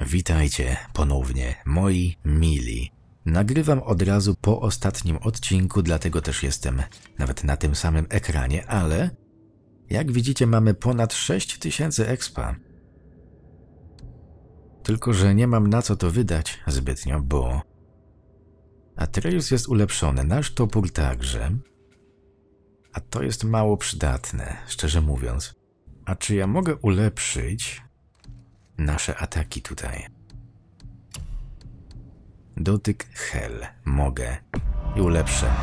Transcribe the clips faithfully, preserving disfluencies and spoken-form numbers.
Witajcie ponownie, moi mili. Nagrywam od razu po ostatnim odcinku, dlatego też jestem nawet na tym samym ekranie, ale jak widzicie mamy ponad sześć tysięcy expa. Tylko że nie mam na co to wydać zbytnio, bo Atreus jest ulepszony, nasz topór także, a to jest mało przydatne, szczerze mówiąc. A czy ja mogę ulepszyć nasze ataki tutaj? Dotyk Hel. Mogę. I ulepszę.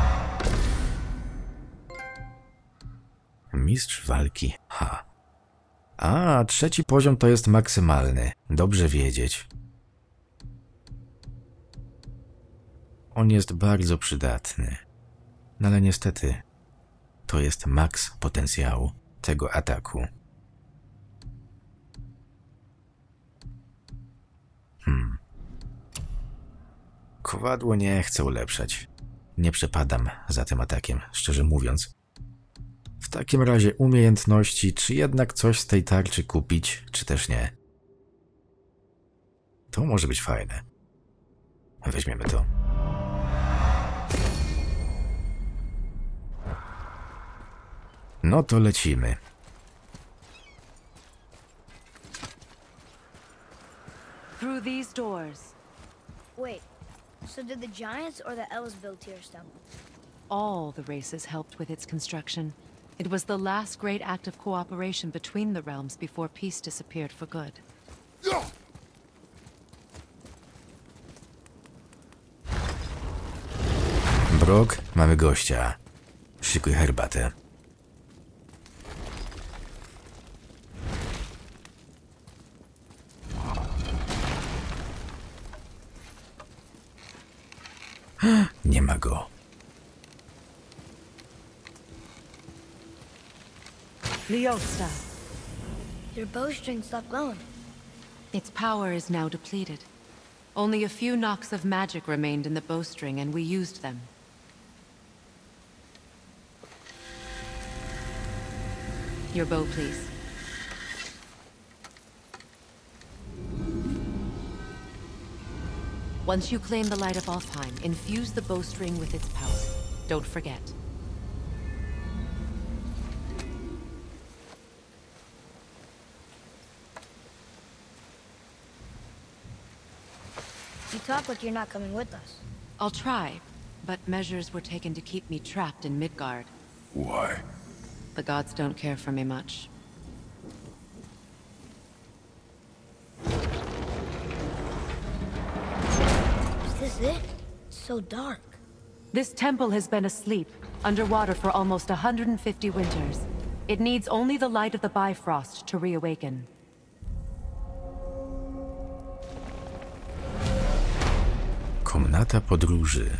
Mistrz walki. H. A, trzeci poziom to jest maksymalny. Dobrze wiedzieć. On jest bardzo przydatny. No ale niestety to jest maks potencjału tego ataku. Hmm. Kowadło nie chcę ulepszać. Nie przepadam za tym atakiem, szczerze mówiąc. W takim razie umiejętności, czy jednak coś z tej tarczy kupić, czy też nie. To może być fajne. Weźmiemy to. No to lecimy. Through these doors. Wait, so did the Giants or the Elves build Tyr's Temple? All the races helped with its construction. It was the last great act of cooperation between the realms before peace disappeared for good. Brok, mamy gościa. Szykuj herbatę. Nie ma go. Leosta. Your bowstring stopped glowing. Its power is now depleted. Only a few knocks of magic remained in the bowstring, and we used them. Your bow, please. Once you claim the Light of Alfheim, infuse the bowstring with its power. Don't forget. You talk like you're not coming with us. I'll try, but measures were taken to keep me trapped in Midgard. Why? The gods don't care for me much. Is this it? It's so dark. This temple has been asleep, underwater for almost one hundred fifty winters. It needs only the light of the Bifrost to reawaken. Komnata podróży.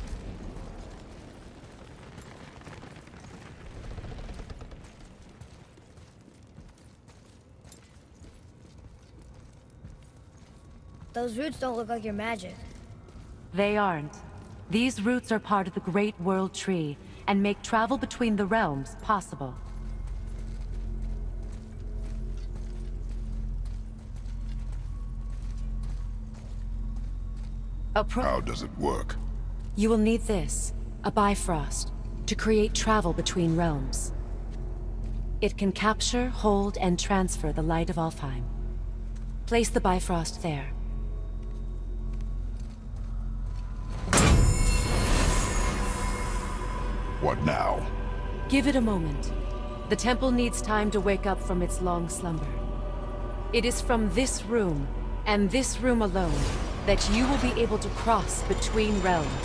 Those roots don't look like your magic. They aren't. These roots are part of the Great World Tree, and make travel between the realms possible. Appro- How does it work? You will need this, a Bifrost, to create travel between realms. It can capture, hold, and transfer the Light of Alfheim. Place the Bifrost there. What now? Give it a moment. The temple needs time to wake up from its long slumber. It is from this room, and this room alone, that you will be able to cross between realms.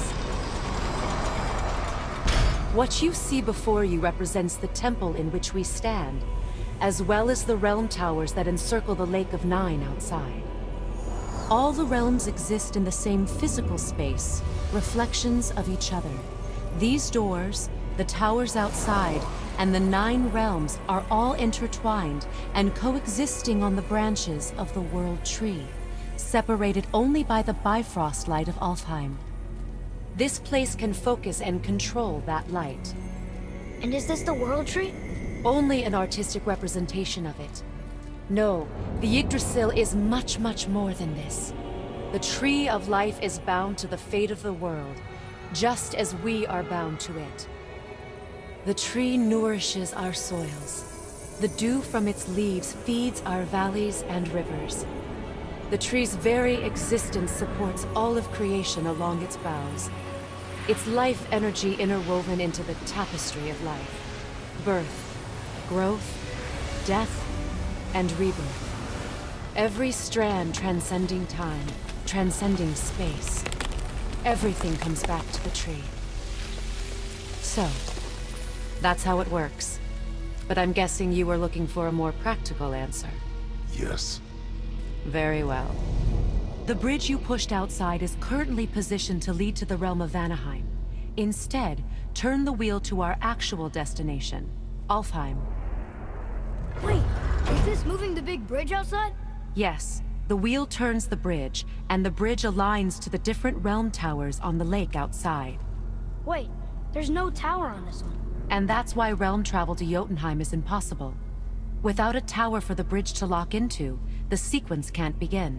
What you see before you represents the temple in which we stand, as well as the realm towers that encircle the Lake of Nine outside. All the realms exist in the same physical space, reflections of each other. These doors, the towers outside, and the nine realms are all intertwined and coexisting on the branches of the World Tree, separated only by the Bifrost light of Alfheim. This place can focus and control that light. And is this the World Tree? Only an artistic representation of it. No, the Yggdrasil is much, much more than this. The Tree of Life is bound to the fate of the world, just as we are bound to it. The tree nourishes our soils. The dew from its leaves feeds our valleys and rivers. The tree's very existence supports all of creation along its boughs. Its life energy interwoven into the tapestry of life. Birth, growth, death, and rebirth. Every strand transcending time, transcending space. Everything comes back to the tree. So, that's how it works. But I'm guessing you were looking for a more practical answer. Yes. Very well. The bridge you pushed outside is currently positioned to lead to the realm of Vanaheim. Instead, turn the wheel to our actual destination, Alfheim. Wait, is this moving the big bridge outside? Yes, the wheel turns the bridge, and the bridge aligns to the different realm towers on the lake outside. Wait, there's no tower on this one. And that's why realm travel to Jotunheim is impossible. Without a tower for the bridge to lock into, the sequence can't begin.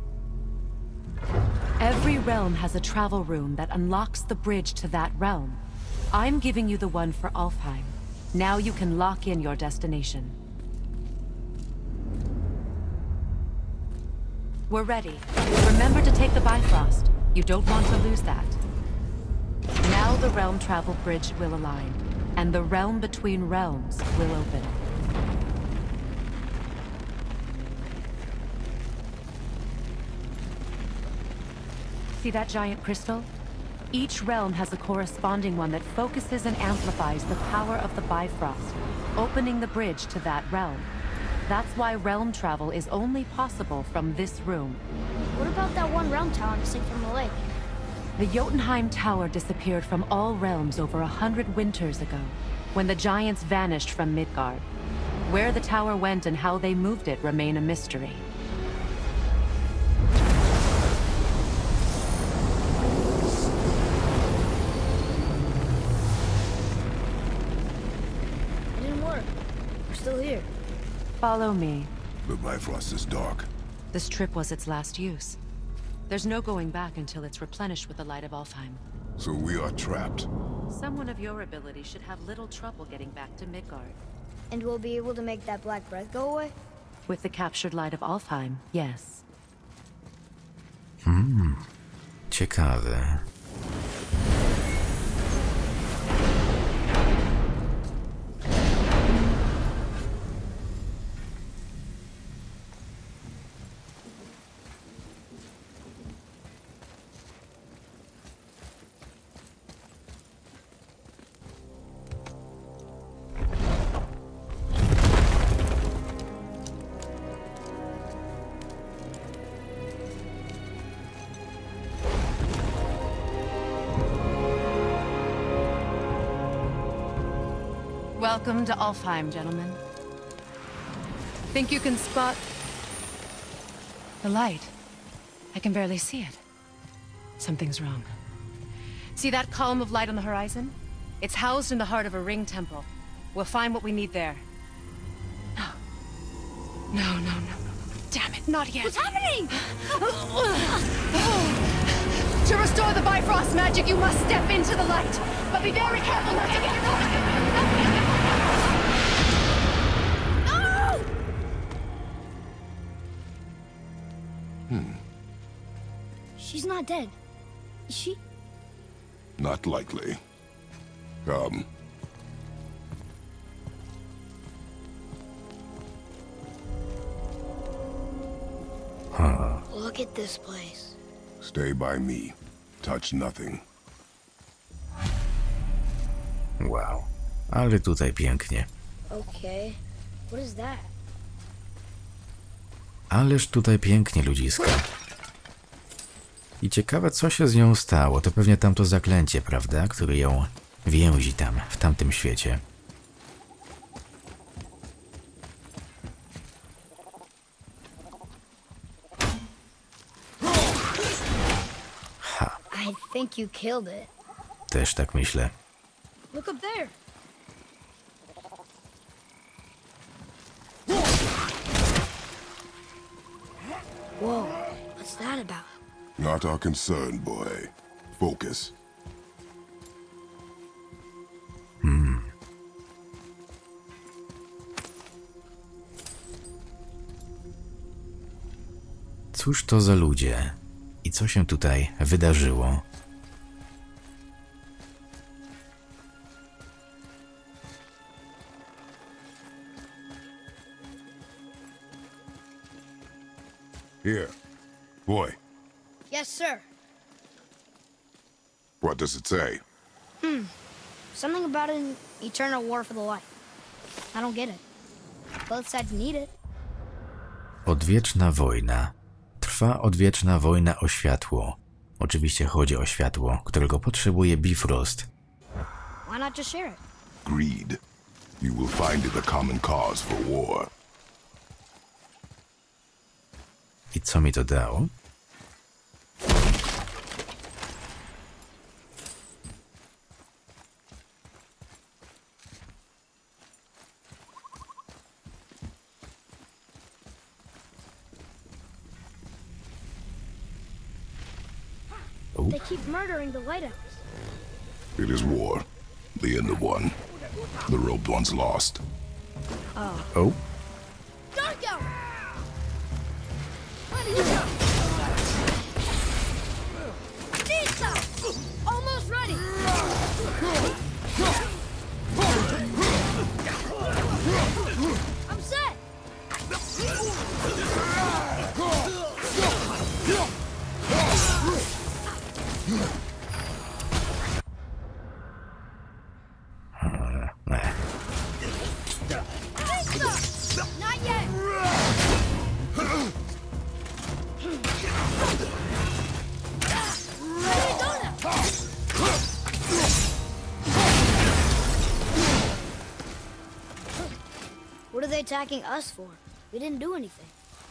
Every realm has a travel room that unlocks the bridge to that realm. I'm giving you the one for Alfheim. Now you can lock in your destination. We're ready. Remember to take the Bifrost. You don't want to lose that. Now the realm travel bridge will align, and the realm between realms will open. See that giant crystal? Each realm has a corresponding one that focuses and amplifies the power of the Bifrost, opening the bridge to that realm. That's why realm travel is only possible from this room. What about that one realm tower missing from the lake? The Jotunheim Tower disappeared from all realms over a hundred winters ago, when the giants vanished from Midgard. Where the tower went and how they moved it remain a mystery. It didn't work. We're still here. Follow me. The Bifrost is dark. This trip was its last use. There's no going back until it's replenished with the light of Alfheim. So we are trapped. Someone of your ability should have little trouble getting back to Midgard. And we'll be able to make that black breath go away? With the captured light of Alfheim, yes. Hmm. Ciekawe. Welcome to Alfheim, gentlemen. Think you can spot the light? I can barely see it. Something's wrong. See that column of light on the horizon? It's housed in the heart of a ring temple. We'll find what we need there. No. No, no, no. Damn it, not yet. What's happening? To restore the Bifrost magic, you must step into the light. But be very careful not to get caught. Hmm. She's not dead. Is she? Not likely. Come. Huh. Look at this place. Stay by me. Touch nothing. Wow. Ale tutaj pięknie. Okay. What is that? Ależ tutaj pięknie, ludziska. I ciekawe, co się z nią stało. To pewnie tamto zaklęcie, prawda? Które ją więzi tam, w tamtym świecie. Ha. I think you killed it. Też tak myślę. Look up there. Whoa, what's that about? Not our concern, boy. Focus. Cóż to za ludzie? I co się tutaj wydarzyło? Here. Boy, Yes, sir. what does it say? Something about an eternal war for the light. I don't get it. Both sides need it. Odwieczna wojna. Trwa odwieczna wojna o światło. Oczywiście chodzi o światło, którego potrzebuje Bifrost. Why not just share it? Greed. You will find it a common cause for war. I co mi to dało? They keep murdering the lighthouse. It is war. The end of one. The robed one's lost. Oh, Gotta go! Pizza! Almost ready! I'm set! eh. Pizza! Not yet! What are they attacking us for? We didn't do anything.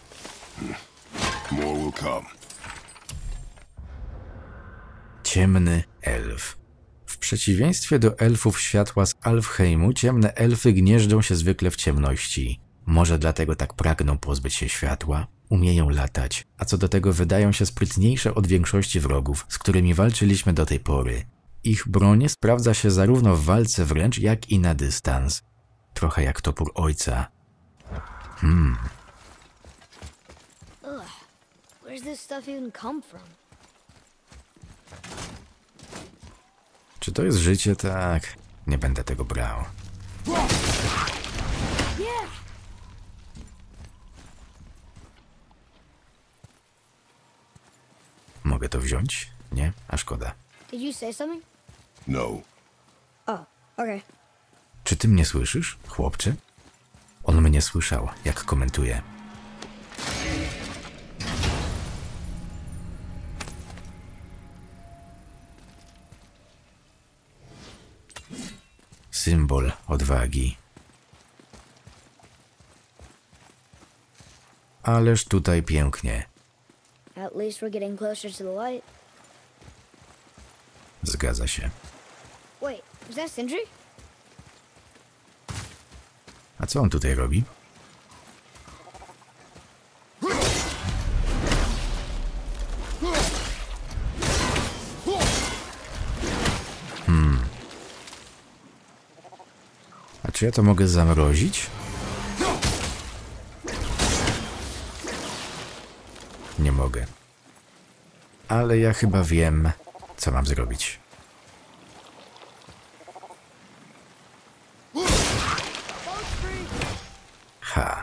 More will come. Ciemny elf. W przeciwieństwie do elfów światła z Alfheimu, ciemne elfy gnieżdżą się zwykle w ciemności. Może dlatego tak pragną pozbyć się światła? Umieją latać, a co do tego wydają się sprytniejsze od większości wrogów, z którymi walczyliśmy do tej pory. Ich broń sprawdza się zarówno w walce wręcz, jak i na dystans. Trochę jak topór ojca. Hmm, Ugh. Where's this stuff even come from? czy to jest życie? Tak. Nie będę tego brał. Yeah! Mogę to wziąć? Nie? A szkoda. Did you say something? No. Oh, okay. Czy ty mnie słyszysz, chłopcze? On mnie słyszał, jak komentuje. Symbol odwagi. Ależ tutaj pięknie. At least we're getting closer to the light. Zgadza się. Wait, is that Sindri? A co on tutaj robi? Hmm. A czy ja to mogę zamrozić? Nie mogę. Ale ja chyba wiem, co mam zrobić. Ha.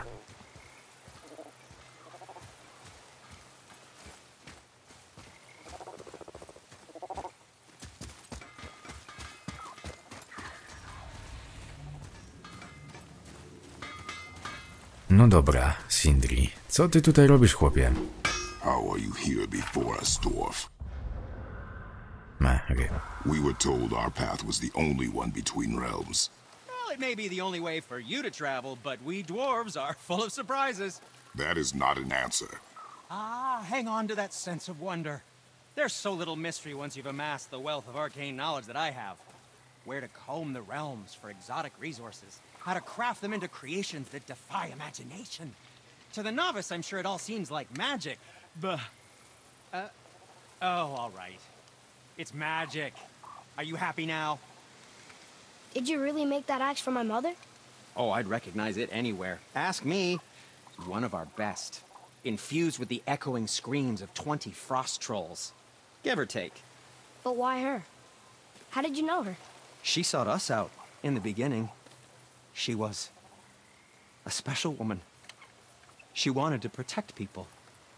No dobra, Sindri. Co ty tutaj robisz, chłopie? How are you here before us, dwarf? Ma, okej. We were told our path was the only one between realms. Well, it may be the only way for you to travel, but we dwarves are full of surprises. That is not an answer. Ah, hang on to that sense of wonder. There's so little mystery once you've amassed the wealth of arcane knowledge that I have. Where to comb the realms for exotic resources. How to craft them into creations that defy imagination. to the novice, I'm sure it all seems like magic, but... Uh, oh, all right. It's magic. Are you happy now? Did you really make that axe for my mother? Oh, I'd recognize it anywhere. Ask me. It's one of our best. Infused with the echoing screams of twenty frost trolls. Give or take. But why her? How did you know her? She sought us out in the beginning. She was a special woman. She wanted to protect people.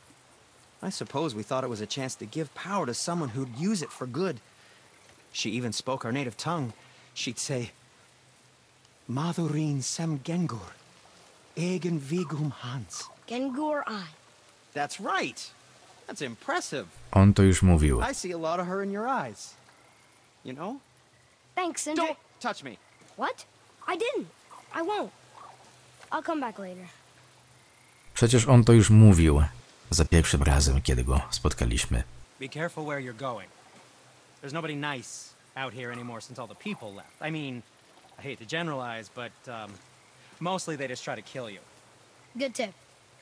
I suppose we thought it was a chance to give power to someone who'd use it for good. She even spoke our native tongue. She'd say, Madurin sem Gengur, egen vigum Hans. Gengur I. That's right. That's impressive. On to już mówił. I see a lot of her in your eyes. You know? Thanks, Sindri. Don't touch me. What? I didn't. I won't. I'll come back later. Przecież on to już mówił za pierwszym razem, kiedy go spotkaliśmy. Be careful where you're going. There's nobody nice out here anymore since all the people left. I mean, I hate to generalize, but um, mostly they just try to kill you. Good tip.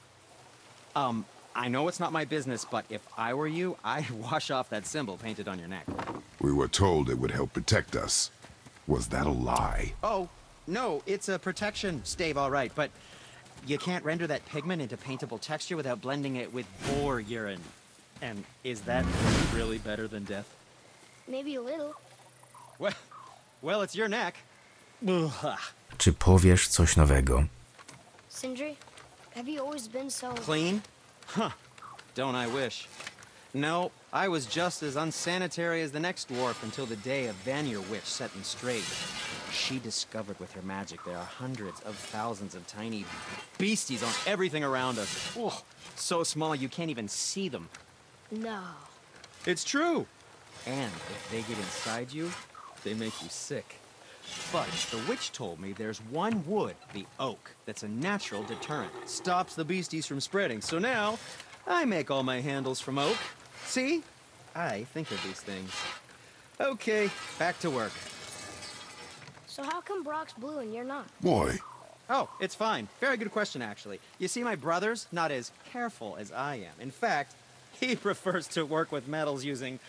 Um, I know it's not my business, but if I were you, I'd wash off that symbol painted on your neck. We were told it would help protect us. Was that a lie? Oh, no, it's a protection stave, all right, but you can't render that pigment into paintable texture without blending it with boar urine. And is that really better than death? Maybe a little. Well, well, it's your neck. Ugh. Czy powiesz coś nowego? Sindri, have you always been so... Clean? Huh. Don't I wish. No, I was just as unsanitary as the next dwarf until the day a Vanir witch set me straight. She discovered with her magic there are hundreds of thousands of tiny beasties on everything around us. Oh, so small you can't even see them. No. It's true. And if they get inside you, they make you sick. But the witch told me there's one wood, the oak, that's a natural deterrent. Stops the beasties from spreading. So now, I make all my handles from oak. See? I think of these things. Okay, back to work. So how come Brock's blue and you're not? Boy, Oh, it's fine. Very good question, actually. You see, my brother's not as careful as I am. In fact, he prefers to work with metals using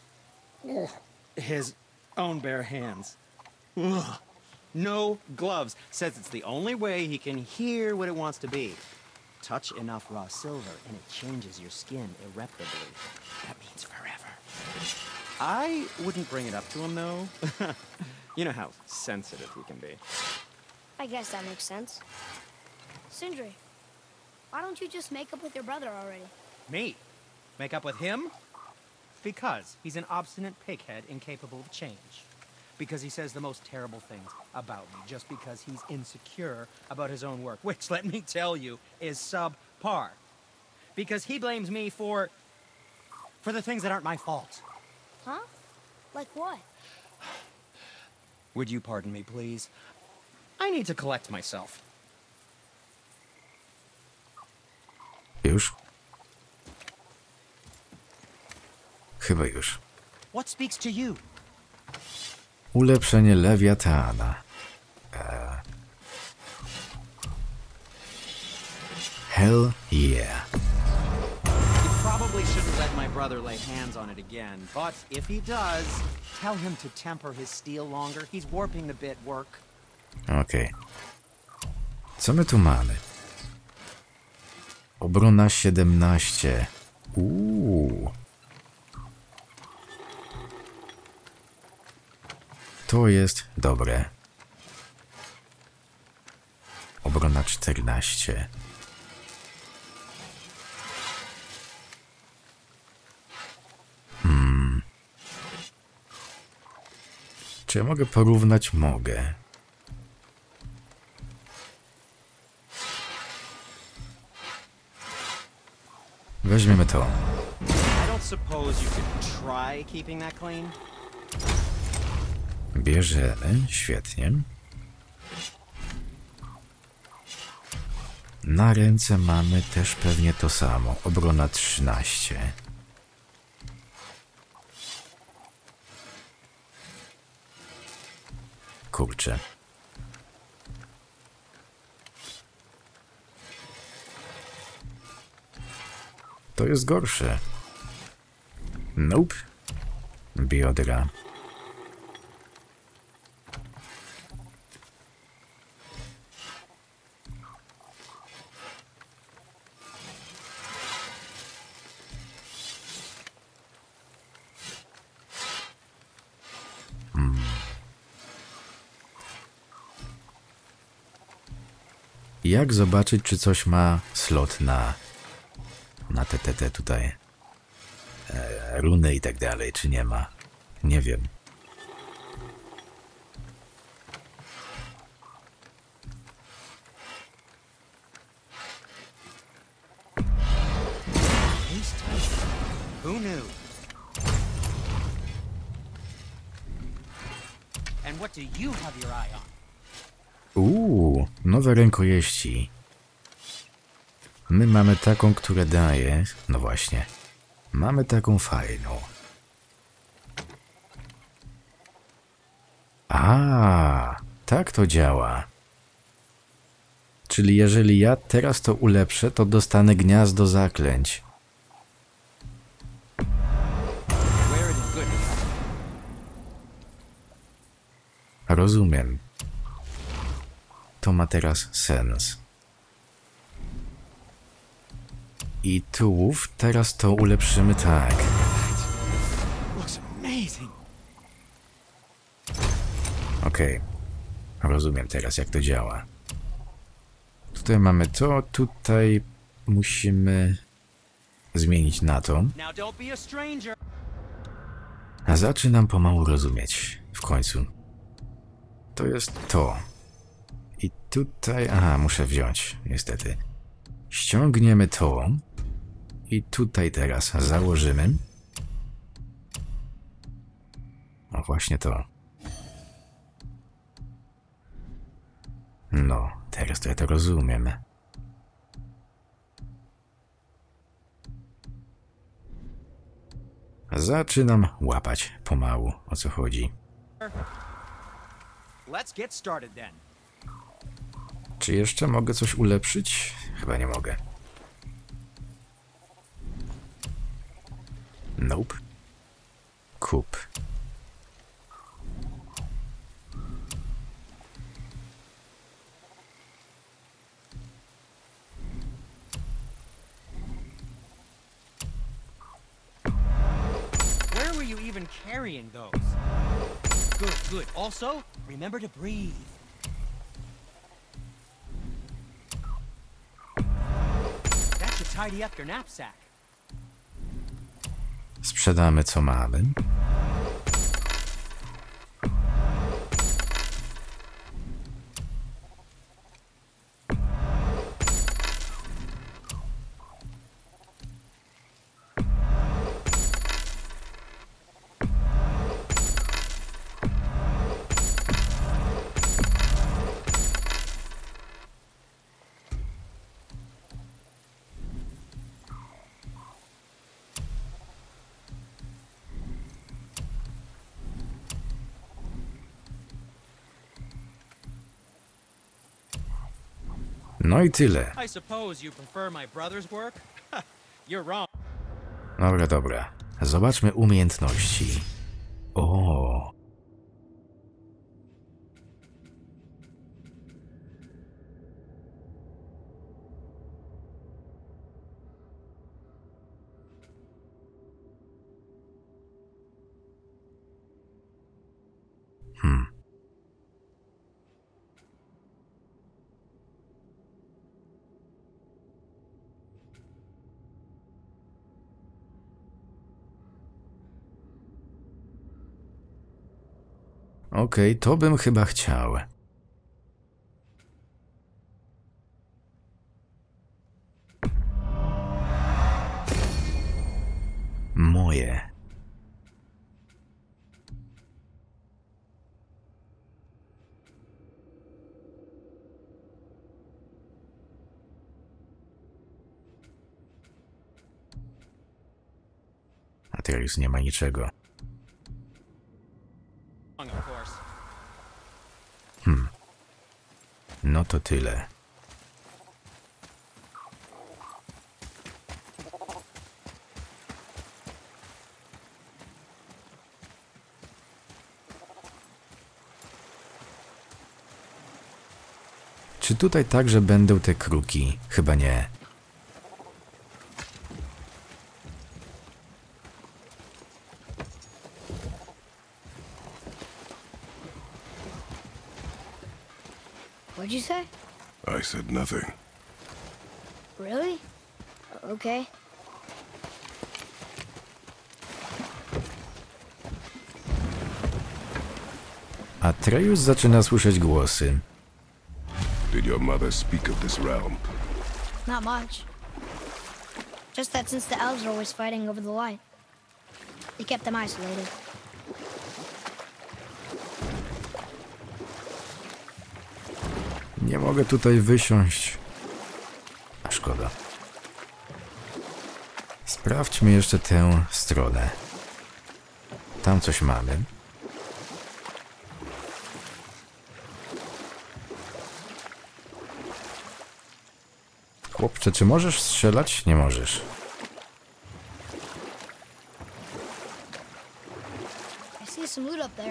his own bare hands. Ugh. No gloves. Says it's the only way he can hear what it wants to be. Touch enough raw silver and it changes your skin irreparably. That means forever. I wouldn't bring it up to him, though. You know how sensitive we can be. I guess that makes sense. Sindri, why don't you just make up with your brother already? Me? Make up with him? Because he's an obstinate pighead incapable of change. Because he says the most terrible things about me, just because he's insecure about his own work, which, let me tell you, is subpar. Because he blames me for... for the things that aren't my fault. Huh? Like what? Would you pardon me, please? I need to collect myself. Już? Chyba już. What speaks to you? Ulepszenie lewiatana. Eee. Hell yeah. You probably shouldn't let my brother lay hands on it again, but if he does, tell him to temper his steel longer. He's warping the bit work. Okej. Okay. Co my tu mamy? Obrona siedemnaście. Uuu. To jest dobre. Obrona czternaście. Hmm. Czy ja mogę porównać? Mogę. Weźmiemy to. I don't suppose you could try keeping that clean? Bierzemy, świetnie. Na ręce mamy też pewnie to samo. Obrona trzynaście. Kurczę. To jest gorsze. Nope. Biodra. Hmm. Jak zobaczyć, czy coś ma slot na na te, te, te tutaj e, runy i tak dalej, czy nie ma? Nie wiem. Who knew? And what do you have your eye on? Uuu, nowe rękojeści. My mamy taką, która daje... No właśnie. Mamy taką fajną. A, tak to działa. Czyli jeżeli ja teraz to ulepszę, to dostanę gniazdo zaklęć. Rozumiem. To ma teraz sens. I tułów teraz to ulepszymy tak. Okej. Okay. Rozumiem teraz, jak to działa. Tutaj mamy to, tutaj musimy zmienić na to. A zaczynam pomału rozumieć. W końcu. To jest to. I tutaj... Aha, muszę wziąć, niestety. Ściągniemy to. I tutaj teraz założymy. O, właśnie to. No, teraz to ja to rozumiem. Zaczynam łapać pomału, o co chodzi. Let's get started then. Czy jeszcze mogę coś ulepszyć? Chyba nie mogę. Nope. Kup. Where were you even carrying those? Good, good. Also, remember to breathe. That should tidy up your knapsack. Sprzedamy co mamy. No i tyle. I suppose you prefer my brother's work? You're wrong. Dobra, dobra. Zobaczmy umiejętności. O. Hmm. Okej, okay, to bym chyba chciał. Moje. A teraz już nie ma niczego. Hmm. No to tyle. Czy tutaj także będą te kruki? Chyba nie. What'd you say? I said nothing. Really? Okay. Atreus zaczyna słyszeć głosy. Did your mother speak of this realm? Not much. Just that since the elves are always fighting over the light, they kept them isolated. Nie mogę tutaj wysiąść. A szkoda. Sprawdźmy jeszcze tę stronę. Tam coś mamy. Chłopcze, czy możesz strzelać? Nie możesz. I see some loot up there.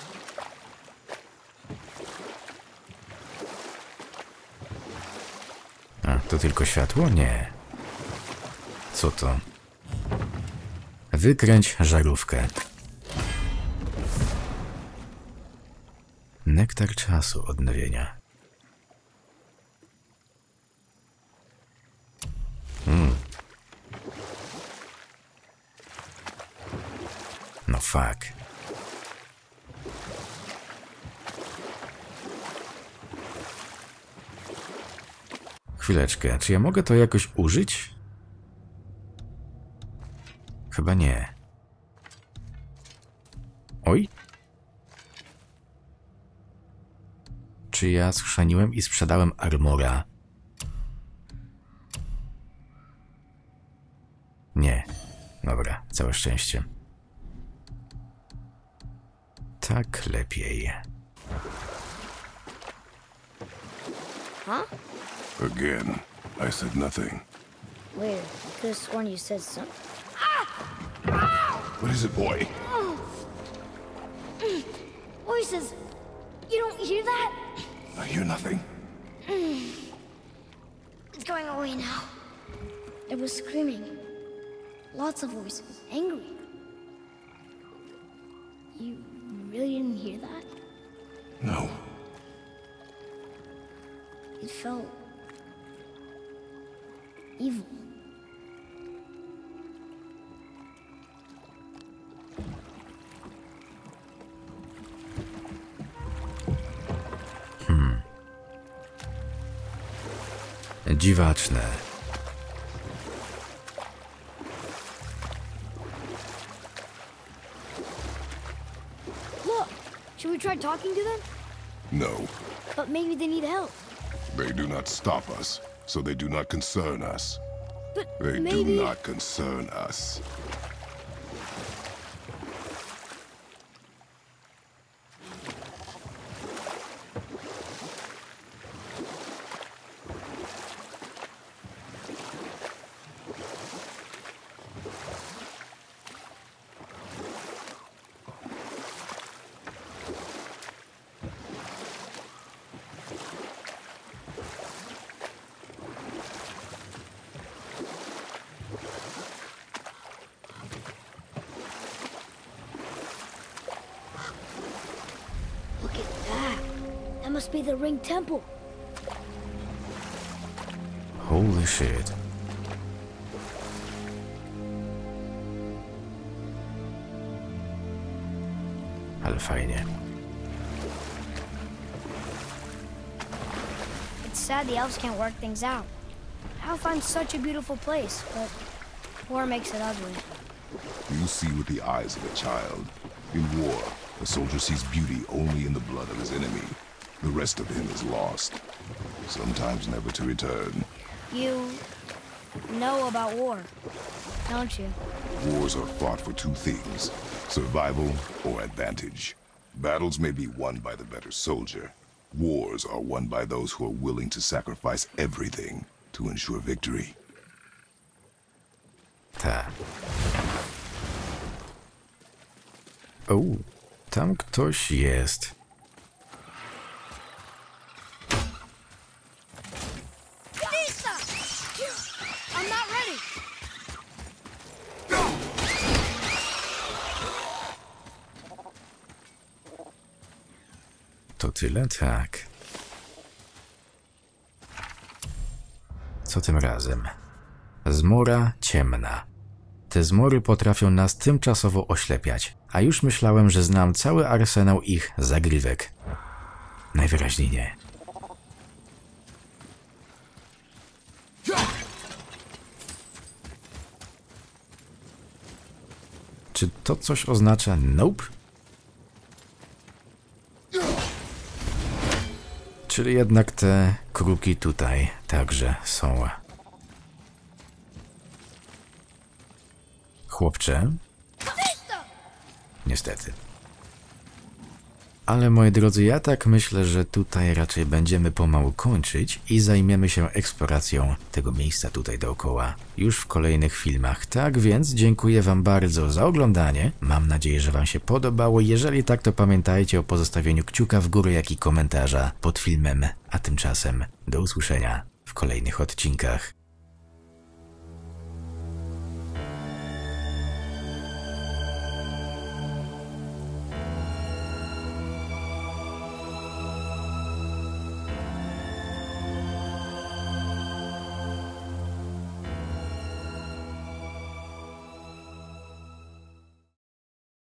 A, to tylko światło? Nie. Co to? Wykręć żarówkę. Nektar czasu odnowienia. Hmm. No fuck. Chwileczkę, czy ja mogę to jakoś użyć? Chyba nie. Oj? Czy ja schrzaniłem i sprzedałem armora? Nie. Dobra, całe szczęście. Tak lepiej. Huh? Again, I said nothing. Weird. I could have sworn you said something. What is it, boy? Voices! You don't hear that? I hear nothing. It's going away now. It was screaming. Lots of voices. Angry. You really didn't hear that? No. It felt evil. Dziwaczne. Look! Should we try talking to them? No. But maybe they need help. They do not stop us, so they do not concern us. But They maybe... do not concern us. Look at that. That must be the Ring Temple. Holy shit. Ale fajnie. It's sad the elves can't work things out. Alfheim's such a beautiful place, but war makes it ugly. You see with the eyes of a child. In war, a soldier sees beauty only in the blood of his enemy. The rest of him is lost, sometimes never to return. You know about war, don't you? Wars are fought for two things, survival or advantage. Battles may be won by the better soldier. Wars are won by those who are willing to sacrifice everything to ensure victory. Ta. O, tam ktoś jest. tyle tak. Co tym razem? Zmora ciemna. Te zmory potrafią nas tymczasowo oślepiać, a już myślałem, że znam cały arsenał ich zagrywek. Najwyraźniej nie. Czy to coś oznacza nope? Czyli jednak te kruki tutaj także są. Chłopcze? Niestety. Ale moi drodzy, ja tak myślę, że tutaj raczej będziemy pomału kończyć i zajmiemy się eksploracją tego miejsca tutaj dookoła już w kolejnych filmach. Tak więc dziękuję wam bardzo za oglądanie. Mam nadzieję, że wam się podobało. Jeżeli tak, to pamiętajcie o pozostawieniu kciuka w górę, jak i komentarza pod filmem. A tymczasem do usłyszenia w kolejnych odcinkach.